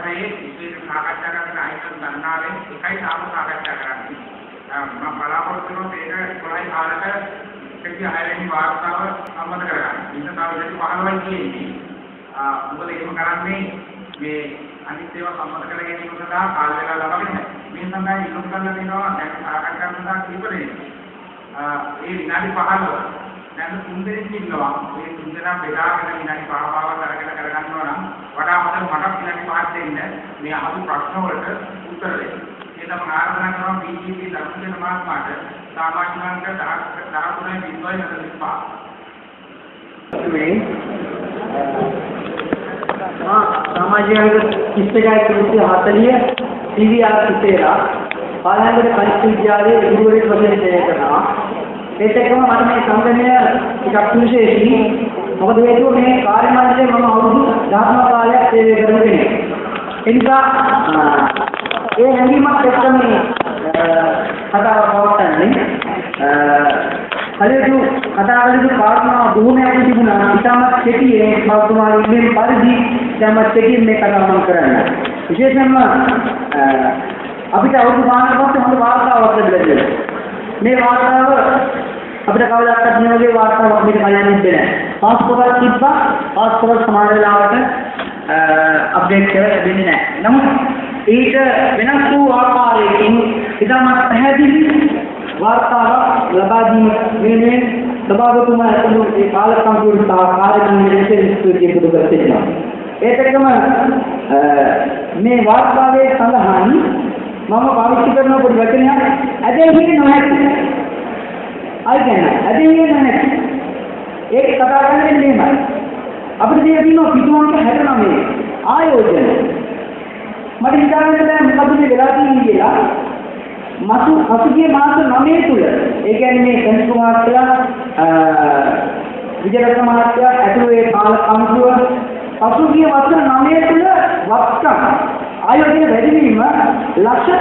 වටේ විශේෂ සාකච්ඡා කරන ආයතන ගණනාවෙන් එකයි තාම සාකච්ඡා කරන්නේ. මම බලාපොරොත්තු වෙනවා මේක 12යි කාලට එකදී 6 වෙනි වාර්තාව සම්බන්ධ කරගන්න. ඉන්න තව 15යි කියන්නේ. මොකද එහෙම කරන්නේ මේ අනිත් ඒවා සම්බන්ධ කර ගැනීම සඳහා කාල වේලා ලබන්නේ. මේ සඳහා ඉල්ලුම් කරලා දෙනවා දැන් සාකච්ඡා කරන සඳහා කීප දෙනෙක්. ඒ විනාඩි 15 දැන් 3 දෙනෙක් ඉන්නවා. මේ 3 දෙනා බෙදාගෙන විනාඩි 5 අරගෙන කරගන්නවා නම් වඩා හොඳ මටත් විනාඩි 5 දෙන්න මේ අහපු ප්‍රශ්න වලට උත්තර දෙන්න. ඒ තමයි ආරාධනා කරනවා BJP ධර්මදේන මහත්මයාට සාමාජිකාංග 13.95 මේ සමාජීය කිස්තකයි 340 CVR සිතේලා පාලනගත කනිෂ්ඨ විද්‍යාලයේ ගුරුවරයෙක් වශයෙන් සේවය කරනවා. ඒත් එක්කම මට මේ සංගමය ටිකක් විශේෂයි. මොකද හේතුව මේ කාර්ය මණ්ඩලයේ මම අවුරුදු 10ක කාලයක් සේවය කරන කෙනෙක්. ඒ නිසා ඒ හැඟීමත් එක්ක මේ කතාව පවත්වන්නේ කලියු කතාවලදී කාරණා බොහොමයක් තිබුණා. ඉතාමත් කෙටියෙන් බෞද්ධමාගේ ඉන්නේ පරිදි ඉතාමත් කෙටියෙන් මේ කතාව මම කරන්නේ. විශේෂයෙන්ම අපිට අවුරුදු ගානකට පස්සේ හොඳ වාර්තාවක් ලැබිලා මේ වාර්තාව අපිට කවදාකවත් නියෝගයේ වාර්තාවක් මේක කලින් ඉන්නේ නැහැ. පාස්පෝර්ට් තිබ්බා පාස්පෝර්ට් සමාන වෙලාවට අප්ඩේට් කරලා ලැබෙන්නේ නැහැ. නමුත් ඊට වෙනස් වූ ආකාරයකින් ඉතාමත් පැහැදිලි වාර්තාවක් ලබා දීම වෙනුවෙන් සභාපතිතුමා ඇතුළු ඒ පාලක කමිටුවේ සහ කාර්යමණ්ඩලයේ ස්තුතිය පුදු කර සිටිනවා. ඒත් එක්කම මේ වාර්තාවේ සඳහන් මම පාවිච්චි කරන පොඩි වචනයක් ඇදහිලි නොහැකි. අය කියන්නේ ඇදහිලි නොහැකි. ඒක කතා කරන්නේ මෙහෙමයි. අපිට තියෙනවා පිටුවන්ක 69 ආයෝජන. මට හිතාගන්න බෑ මොකද මේ වෙලා තියෙන්නේ කියලා. පසුගිය මාස 9 තුල ඒ කියන්නේ මේ කන්ට්‍රෝල් මාත්‍යා විජයරත්න මහත්තයා ඇතුළු ඒ පාලක කමිටුව පසුගිය වසර 9 තුල වත්කම් ආයෝජන වැඩිවීම ලක්ෂ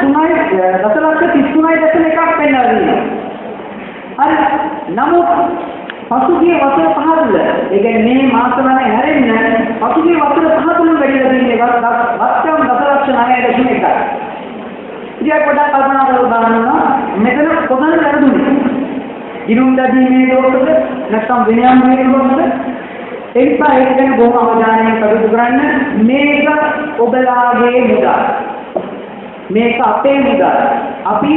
3.33.1ක් පෙන්වලා දෙනවා. හරි. නමුත් පසුගිය වසර 5 තුල ඒ කියන්නේ මේ මාස වල හැරෙන්න පසුගිය වසර 5 තුල වැඩිලා තියෙන්නේ වත්කම් දසලක්ෂ 9.1ක්. ඉතින් පොඩ්ඩක් කල්පනා කරලා බලන්න මෙතන කොහොමද වැරදුනේ? ඉරුම් දැදීමේ දෝෂද නැත්නම් වෙනයම් මේ දෝෂද? ඒ නිසා ඒක ගැන බොහොම අවධානයෙන් කටයුතු කරන්න. මේක ඔබලාගේ මුදල්. මේක අපේ මුදල්. අපි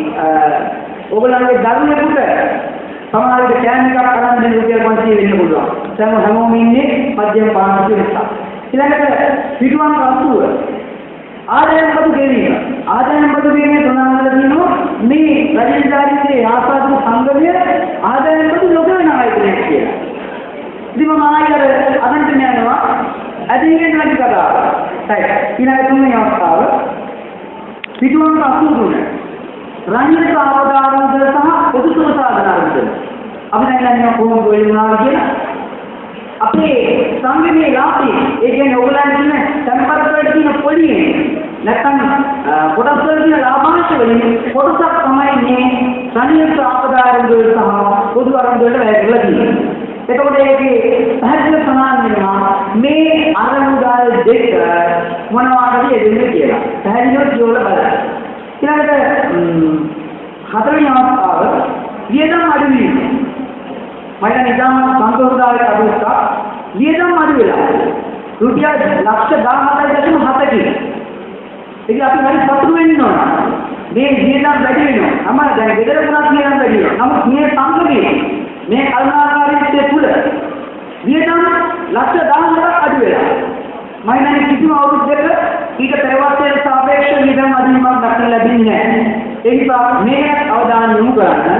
ඔබලාගේ දරුවෙකුට සමහර විට කෑම එකක් අරන් දෙන්න රුපියල් 500 වෙන්න පුළුවන්. දැන් හැමෝම ඉන්නේ මධ්‍යම පාරිශ්‍රමික නිසා. ඊළඟට පිටුවන් 80 ආදායම් බදු ගෙවීම. ආදායම් බදු ගෙවීමේ ප්‍රමාණවල තියෙනවා මේ රජනිකාරීගේ ආසාදු සංගමය ආදායම් බදු ලොකවෙන ආයතනයක් කියලා. ඉතින් මම ආයෙත් අදන්ට යනවා ඇදහිලි නැති කතාව. හරි. ඊළඟ තුන්වෙනි අවස්ථාව පිටුවන් 83 රාජ්‍යක ආදායම් වල සහ පොදු සාධාරණ අපි දැන් යනවා කොහොමද වෙලුණා කියලා. අපේ සංගමයේ ලාභي ඒ කියන්නේ ඔයගොල්ලන් කියන සම්පත් වලට තියෙන පොලියේ නැත්නම් කොටස් වල තියෙන ලාභාංශ වලින් කොටසක් තමයි මේ සංයුක්ත ආදායම් වල සහ පොදු ආරම්භ වලට වැය කරලා තියෙන්නේ. එතකොට ඒකේ පැහැදිලි සමාන වෙනවා මේ අරමුදල් දෙක මොනවාටද යෙදෙන්නේ කියලා. පැහැදිලිව කියවලා බලන්න. ඊළඟට හතරවෙනි අවස්ථාව වියදම් අඩුවීම. මම නිදාම සන්තෝෂදායක අදහසක් වියදම් අඩු වෙලා රුපියල් ලක්ෂ 17.7කින් ඉතින් අපි හරි සතුටු වෙන්න ඕන මේ වියදම් වැඩි වෙනවා අමාර දැන් ගෙදර පුරා වියදම් වැඩි වෙනවා නමුත් මේ සංගමයේ මේ කල්පනාකාරීත්වයේ තුල වියදම් ලක්ෂ 17ක් අඩු වෙලා මම නම් කිසිම අවුරුද්දක ඊට පෙරවර්ෂයට සාපේක්ෂව වියදම් අඩුවීමක් දක්වන්න ලැබෙන්නේ නැහැ ඒ නිසා මේ අවධානය යොමු කරන්න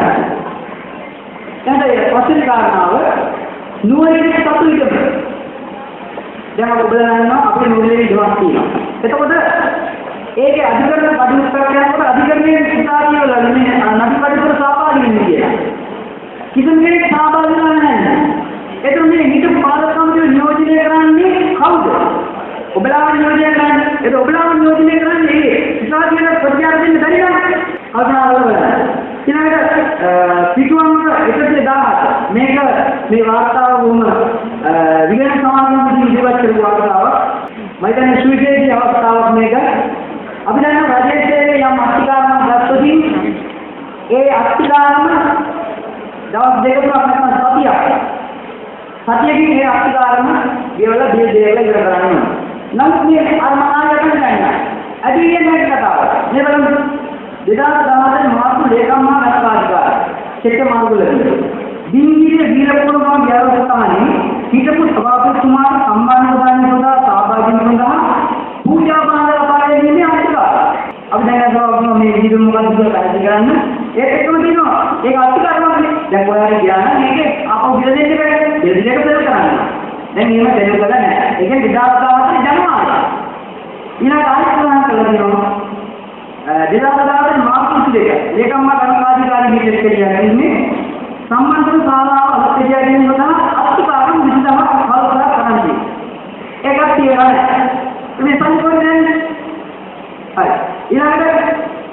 දැන් පස්වෙනි කාරණාව නුවණින් සතු ඉදම. දැන් ඔබ බලනවා අපේ නුවණේ ඉදමක් තියෙනවා. එතකොට ඒකේ අධිකරණ කඩු උත්තර කරනකොට අධිකරණයේ සිතාරිය වල නෙමෙයි නඩු කඩුවල සහභාගී වෙන්නේ කියලා. කිසිම කෙනෙක් සහභාගී වෙන්නේ නැහැ. එතකොට මේ හිතපු පාලක කමිටුව නියෝජනය කරන්නේ කවුද? ඔබලා නියෝජනය කරන්නේ. ඒක ඔබලා නියෝජනය කරන්නේ ඒ සිතාරියට ප්‍රතිචාර දෙන්න බැරි නම් අදාළව ඊළඟට පිටුවන්ක 117 මේක මේ වාර්තාව වුණ විගණන සමාගමේදී ඉදිරිපත් කරපු වාර්තාව මම හිතන්නේ සුවිශේෂී අවස්ථාවක් මේක. අපි දන්නවා රජයේ යම් අත්කාරණ ගත්තොතින් ඒ අත්කාරණ දවස් දෙකක් නැත්නම් සතියකින් ඒ අත්කාරණ ගෙවලා දේවල් ඉවර කරන්න. නමුත් මේ අරමානකට ගන්න. අදින්නේ නැහැ කතාව. මේ බලන්න 2010 මාර්තු ලේකම්මා ගණපාධිකාර චෙක්ක මාර්ගවලදී දින්ගිරිය වීරපුරම ව්‍යවස්ථානයේ හිටපු සභාපතිතුමාට සම්මාන ප්‍රදානය සඳහා සහභාගී වුණා පූජා බාණ්ඩ පාඩේදී අත්කාර. අපි දැන් අහනවා මේ විදිහ මොකක්ද කියලා පැහැදිලි කරන්න. ඒකම තියෙනවා. ඒක අත්කාරමනේ. දැන් ඔයාලා ගියා නම් මේකේ අපෝ කියලා දෙන්න බෑ. දෙන්නේක පෙර කරන්න. දැන් මේව දෙන්න කළා නෑ. ඒකෙන් 2010 ජනවාරි. ඊළඟ ආයතන කළා දෙනවා. 2010 මාර්තු 22 ලේකම්මා ගණනාධිකාරී මෙහෙට කියලා ඉන්නේ සම්බන්ධ ශාලාව අධ්‍යයනය කරන අත්කාරම් 20ක් කල්පනා කරන්නේ. ඒකත් තියෙනවා. මේ සංකෝණයෙන් හරි. ඊළඟට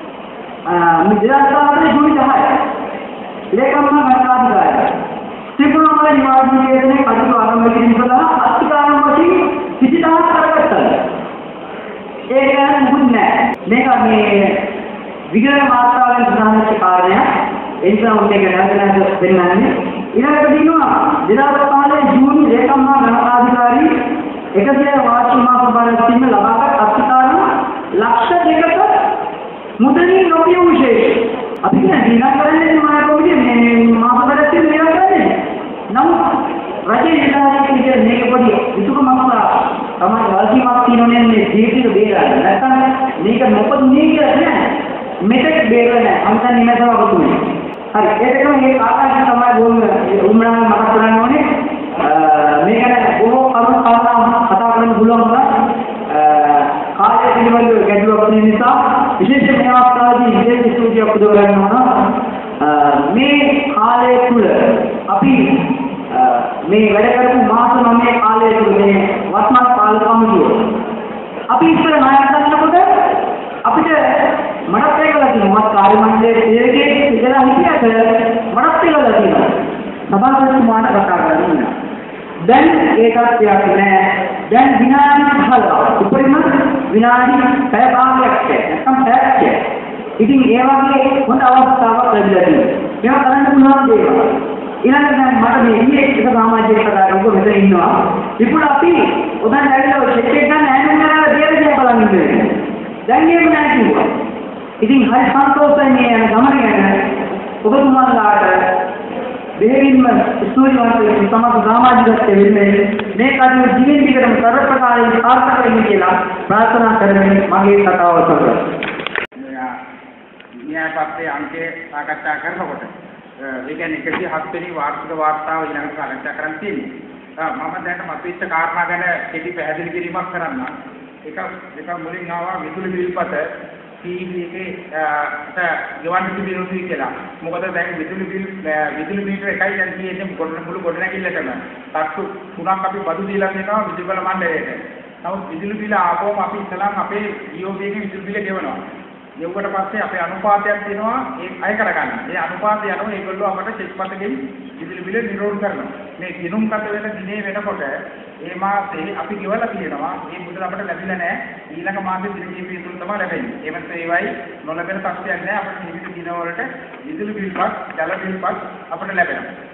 2010 ජූනි 10 ලේකම්මා ගණනාධිකාරී ත්‍රිපුරාමල නිවාසීකරණයේ කටයුතු ආරම්භ කිරීම සඳහා අත්කාරම් වශයෙන් 20ක් කරගත්තා. ඒක ගැන මුකුත් නැහැ. මේක මේ විග්‍රහ මාත්‍රාවෙන් සඳහන් කාරණයක්. ඒ නිසා මේක නැවත පෙන්නන්නේ. ඊළඟට දිනවා 2015 ජූනි ලේකම්මා ගණනාධිකාරී 100 වාර්ෂික මාස බාරකින් ලබාගත් අත්කාරම ලක්ෂ 2ක මුදලින් නොපිය විශේෂ. අපි කියන දිනා කරන්නේ මා කොමිටිය මේ මාස බාරකින් මේවා කරන්නේ. නමුත් රජයේ ඉලාකාවේ මේක පොඩි විසුකමක් තමයි වාසියක් තියෙනවනේ මේ ජීවිතේ බේරන්න. නැත්නම් මේක මොකද මේක නෑ. මෙතෙක් බේරෙන්නේ නෑ. අන්තන් නිමතව වතුනේ. හරි. ඒකම මේ ආකාරයෙන් තමයි උම්මනා මතක් කරන්න ඕනේ. මේකට බොහෝ කරුණු කාරණා කතා කරන්න පුළුවන් කාර්ය පිළිබඳව ගැටලුවක් තියෙන නිසා විශේෂයෙන් මේ අවස්ථාවේදී විශේෂ ස්තුතියක් පුද කරනවා. මේ කාලය තුල අපි මේ වැඩ කරපු මාස 9 කාලය තුල මේ වත්මත් පාලක කමිටුව අපි ඉස්සර නායක ගන්නකොට අපිට මඩත් ඒකලා තියෙනවා කාර්ය මණ්ඩලයේ තේරෙන්නේ ඉඳලා හිටියට මඩත් ඒකලා තියෙනවා සභාපතිතුමාට කතා කරන්න. දැන් ඒකත් යක් නෑ. දැන් විනාඩි 15 උපරිම විනාඩි පැය භාගයක් නැත්නම් පැයක්. ඉතින් ඒ වගේ හොඳ අවස්ථාවක් ලැබිලා තියෙනවා. මේවා කරන්න පුළුවන් දේවල්. ඊළඟට දැන් මට මේ ඊයේ එක සමාජික කතාවක මෙතන ඉන්නවා. විපුල අපි උදන් ඇවිල්ලා චෙක් එක ගන්න ඈනුම් කරලා දෙයක් බලන් ඉන්නේ. දැන් මේක නෑ කිව්වා. ඉතින් හරි සන්තෝෂයි මේ යන ගමන ගැන ඔබතුමාලාට දෙහින්ම ස්තුතිවන්ත සමාජ සමාජිකත්වයේ වෙන්නේ මේ කාර්ය ජීවිත දිගටම සර්වප්‍රකාරයෙන් සාර්ථක වෙන්න කියලා ප්‍රාර්ථනා කරමින් මගේ කතාව සමරනවා. න්‍යායපත්‍රයේ අංකේ සාකච්ඡා කරනකොට ඒ කියන්නේ 107 වෙනි වාර්ෂික වාර්තාව ඊළඟට සාකච්ඡා කරන්න තියෙනවා. මම දැන් මතවිච්ච කාරණා ගැන කෙටි පැහැදිලි කිරීමක් කරන්න. එක මුලින් ආවා විදුලි බිල්පත ටීවී එකේ ගෙවන්න තිබෙනුයි කියලා. මොකද දැන් විදුලි බිල් එකයි දැන් තියෙන්නේ මුළු ගොඩනැගිල්ලටම. තට්ටු 3ක් අපි බදු දීලා තියෙනවා විදුලි බල මණ්ඩලයට. නමුත් විදුලි බිල ආපුවම අපි ඉතලන් අපේ EOB එකේ විදුලි බිල ගෙවනවා. ගෙවුවට පස්සේ අපේ අනුපාතයක් තියෙනවා ඒ අය කරගන්න. ඒ අනුපාතය යනවා ඒගොල්ලෝ අපට චෙක් පතකින් විදුලි බිල නිරෝධ කරනවා. මේ ගිණුම් කත වෙන දිනේ වෙනකොට ඒ මාසේ අපි ගෙවලා තියෙනවා. ඒ මුදල අපට ලැබිලා නැහැ. ඊළඟ මාසේ දින කීපය තුල තමයි ලැබෙන්නේ. ඒ වෙනස ඒවයි නොලැබෙන තත්ත්වයක් නැහැ. අපිට නිවිද දිනවලට විදුලි බිල්පත්, ජල බිල්පත් අපට ලැබෙනවා.